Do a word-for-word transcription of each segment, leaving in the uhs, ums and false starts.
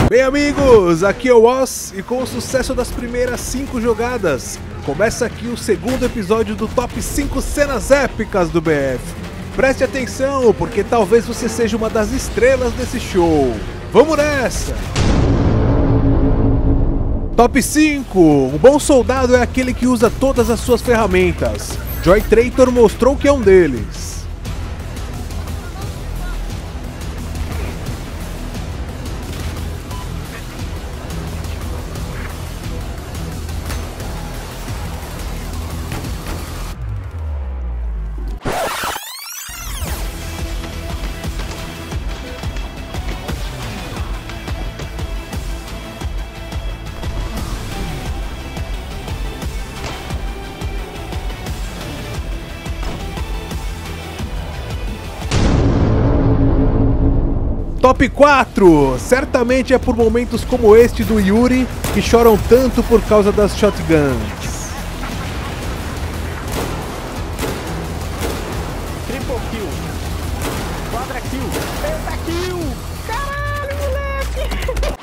Bem, amigos, aqui é o Oz e com o sucesso das primeiras cinco jogadas, começa aqui o segundo episódio do Top cinco Cenas Épicas do B F. Preste atenção, porque talvez você seja uma das estrelas desse show. Vamos nessa! Top cinco. Um bom soldado é aquele que usa todas as suas ferramentas. Joy Traitor mostrou que é um deles. Top quatro. Certamente é por momentos como este do Yuri que choram tanto por causa das shotguns. Triple kill, quadra kill, penta kill, caralho, moleque!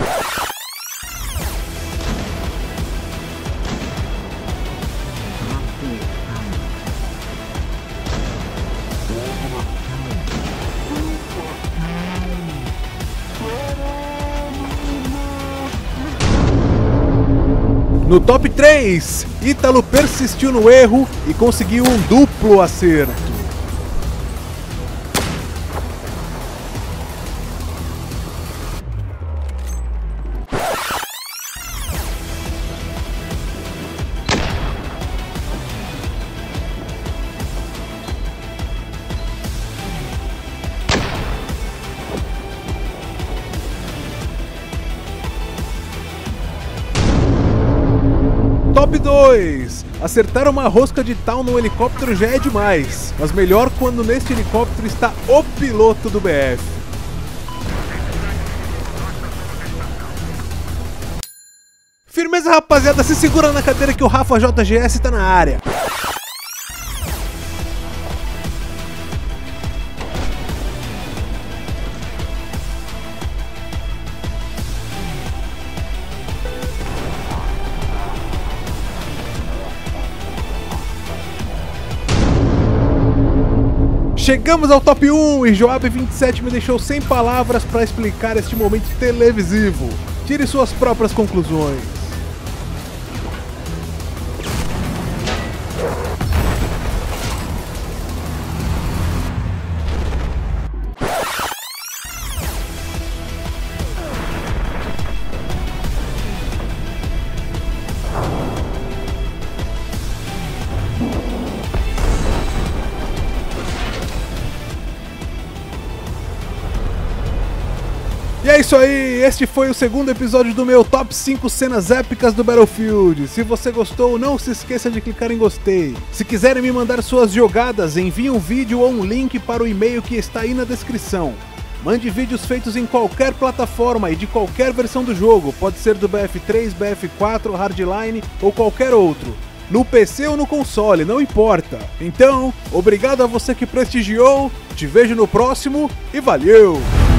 No top três, Ítalo persistiu no erro e conseguiu um duplo acerto. Top dois. Acertar uma rosca de tal no helicóptero já é demais, mas melhor quando neste helicóptero está o piloto do B F. Firmeza, rapaziada, se segura na cadeira que o Rafa J G S tá na área. Chegamos ao top um e Joab vinte e sete me deixou sem palavras para explicar este momento televisivo. Tire suas próprias conclusões. E é isso aí, este foi o segundo episódio do meu Top cinco Cenas Épicas do Battlefield. Se você gostou, não se esqueça de clicar em gostei. Se quiserem me mandar suas jogadas, envie um vídeo ou um link para o e-mail que está aí na descrição. Mande vídeos feitos em qualquer plataforma e de qualquer versão do jogo, pode ser do B F três, B F quatro, Hardline ou qualquer outro. No P C ou no console, não importa. Então, obrigado a você que prestigiou, te vejo no próximo e valeu!